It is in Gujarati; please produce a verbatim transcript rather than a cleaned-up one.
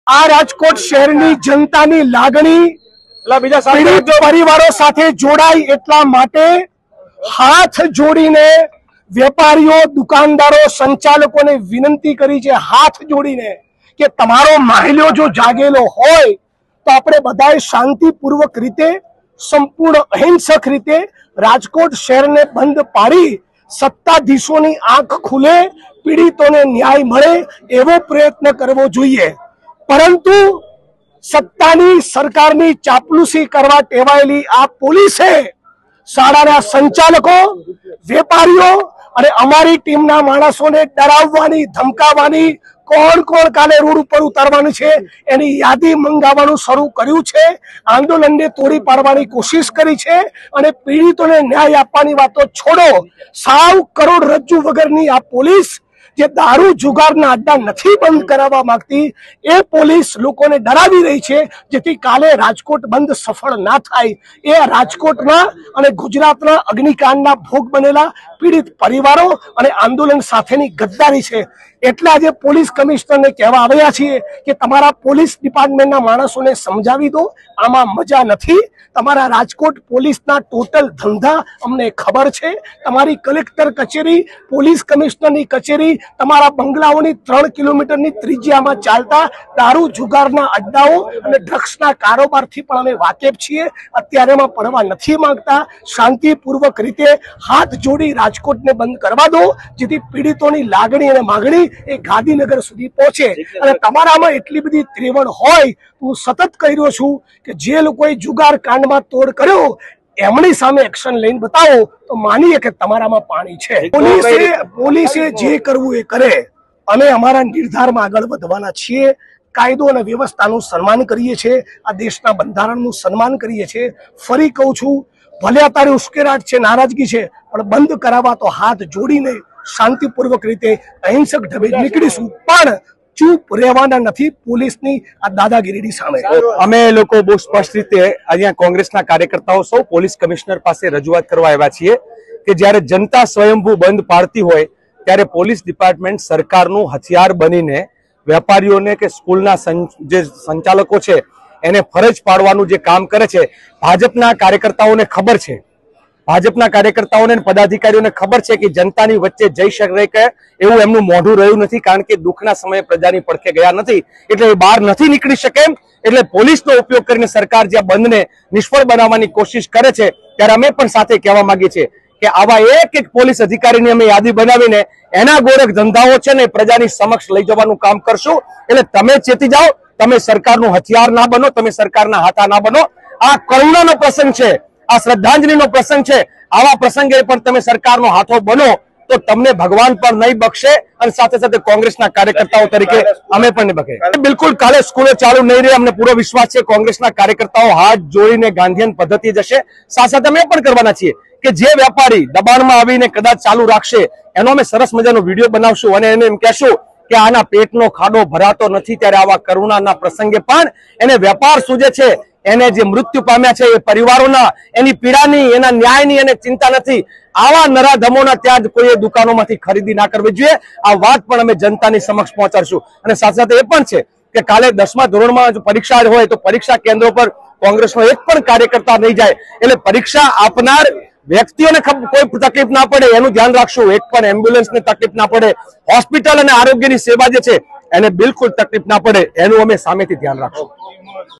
આ રાજકોટ શહેરની જનતાની લાગણી પીડિત પરિવારો સાથે જોડાય એટલા માટે હાથ જોડીને વેપારીઓ, દુકાનદારો, સંચાલકોને વિનંતી કરી છે, હાથ જોડીને કે તમારો માહિલો જો જાગેલો હોય તો આપણે બધાએ શાંતિપૂર્વક રીતે, સંપૂર્ણ અહિંસક રીતે રાજકોટ શહેરને બંધ પાડી સત્તાધીશોની આંખ ખુલે, પીડિતોને ન્યાય મળે એવો પ્રયત્ન કરવો જોઈએ। પરંતુ સત્તાની સરકારની ચાપલુસી કરવા ટેવાયેલી આ પોલીસે શાળાના સંચાલકો, વેપારીઓ અને અમારી ટીમના માણસોને ડરાવવાની, ધમકાવવાની, કોણ કોણ કાલે રોડ ઉપર ઉતારવાનું છે એની યાદી મંગાવવાનું શરૂ કર્યું છે। આંદોલનને તોડી પાડવાની કોશિશ કરી છે અને પીડિતોને ન્યાય આપવાની વાતો છોડો, સાવ કરોડરજ્જુ વગરની આ પોલીસ જે દારૂ જુગારના અડ્ડા નથી બંધ કરાવવા માંગતી એ પોલીસ લોકોને ડરાવી રહી છે, જેથી કાલે રાજકોટ બંધ સફળ ના થાય। એ રાજકોટના અને ગુજરાતના અગ્નિકાંડના ભોગ બનેલા પીડિત પરિવારો અને આંદોલન સાથેની ગદ્દારી છે। એટલે આજે પોલીસ કમિશનરને કહેવા આવ્યા છીએ કે તમારા પોલીસ ડિપાર્ટમેન્ટના માણસોને સમજાવી દો, આમાં મજા નથી। તમારા રાજકોટ પોલીસના ટોટલ ધંધા અમને ખબર છે। તમારી કલેક્ટર કચેરી, પોલીસ કમિશનરની કચેરી, તમારા બંગલાઓની ત્રણ કિલોમીટરની ત્રિજ્યામાં ચાલતા દારૂ જુગારના અડ્ડાઓ અને ડ્રગ્સના કારોબારથી પણ અમે વાકેફ છીએ। અત્યારે એમાં પડવા નથી માંગતા। શાંતિપૂર્વક રીતે હાથ જોડી રાજકોટને બંધ કરવા દો, જેથી પીડિતોની લાગણી અને માગણી એ ગાંધીનગર સુધી પહોંચે। અને તમારામાં એટલી બધી ત્રેવડ હોય, હું સતત કહી રહ્યો છું કે જે લોકોએ જુગાર કાંડમાં તોડ કર્યો એમની સામે એક્શન લઈને બતાવો તો માનીએ કે તમારામાં પાણી છે। પોલીસે પોલીસે જે કરવું એ કરે, અમે અમારા નિર્ધારમાં આગળ વધવાના છીએ। કાયદો અને વ્યવસ્થાનું સન્માન કરીએ છીએ, આ દેશના બંધારણનું સન્માન કરીએ છીએ। ફરી કહું છું, ભલે અત્યારે ઉશ્કેરાટ છે, નારાજગી છે, પણ બંધ કરાવવા તો હાથ જોડીને શાંતિપૂર્વક રીતે અહિંસક ઢબે નીકળીશું, પણ ચૂપ રહેવાના નથી પોલીસની આ દાદાગીરીની સામે। અમે લોકો બહુ સ્પષ્ટ રીતે અહીંયા કોંગ્રેસના કાર્યકર્તાઓ સૌ પોલીસ કમિશનર પાસે રજૂઆત કરવા આવ્યા છીએ કે જ્યારે જનતા સ્વયંભૂ બંધ પાડતી હોય ત્યારે પોલીસ ડિપાર્ટમેન્ટ સરકારનું હથિયાર બનીને વેપારીઓને કે સ્કૂલના જે સંચાલકો છે એને ફરજ પાડવાનું જે કામ કરે છે, ભાજપના કાર્યકર્તાઓને ખબર છે, ભાજપના કાર્યકર્તાઓને પદાધિકારીઓને ખબર છે કે જનતાની વચ્ચે જઈ શકે કે એવું એમનું મોઢું રહ્યું નથી, કારણ કે દુઃખના સમયે પ્રજાની પડખે ગયા નથી, એટલે એ બહાર નથી નીકળી શકે। એટલે પોલીસનો ઉપયોગ કરીને સરકાર જ્યાં બંધને નિષ્ફળ બનાવવાની કોશિશ કરે છે ત્યારે અમે પણ સાથે કહેવા માંગીએ છીએ કે આવા એક એક પોલીસ અધિકારીની અમે યાદી બનાવીને એના ગોરખ ધંધાઓ છે ને પ્રજાની સમક્ષ લઈ જવાનું કામ કરશું। એટલે તમે ચેતી જાઓ, તમે સરકારનું હથિયાર ના બનો, તમે સરકારના હાથા ના બનો। આ કરુણાનો પ્રસંગ છે, આ શ્રદ્ધાંજલિનો પ્રસંગ છે, આવા પ્રસંગે પણ તમે સરકારનો હાથો બનો તો તમને ભગવાન પણ નહીં બક્ષે અને સાથે સાથે કોંગ્રેસના કાર્યકર્તાઓ તરીકે અમે પણ નહીં બખે। બિલકુલ કાલે સ્કૂલો ચાલુ નહીં રહે, અમને પૂરો વિશ્વાસ છે કોંગ્રેસના કાર્યકર્તાઓ હાથ જોડીને ગાંધીયન પદ્ધતિ જશે। સાથે સાથે અમે પણ કરવાના છીએ કે જે વેપારી દબાણમાં આવીને કદાચ ચાલુ રાખશે એનો અમે સરસ મજાનો વિડીયો બનાવશું અને એને એમ કહેશું કે આના પેટનો ખાડો ભરાતો નથી, ત્યારે આવા કરુણાના પ્રસંગે પણ એને વેપાર સૂજે છે, એને જે મૃત્યુ પામ્યા છે એ પરિવારોના, એની પીડાની, એના ન્યાયની એને ચિંતા નથી। આવા નરાધમોના ત્યાં જ કોઈએ દુકાનોમાંથી ખરીદી ના કરવી જોઈએ। આ વાત પણ અમે જનતાની સમક્ષ પહોંચાડશું। અને સાથે સાથે એ પણ છે કે કાલે દસમા ધોરણમાં જો પરીક્ષા હોય તો પરીક્ષા કેન્દ્રો પર કોંગ્રેસનો એક પણ કાર્યકર્તા નહીં જાય, એટલે પરીક્ષા આપનાર વ્યક્તિઓને કોઈ તકલીફ ના પડે એનું ધ્યાન રાખશું। એક પણ એમ્બ્યુલન્સને તકલીફ ના પડે, હોસ્પિટલ અને આરોગ્યની સેવા જે છે એને બિલકુલ તકલીફ ના પડે એનું અમે સામેથી ધ્યાન રાખશું।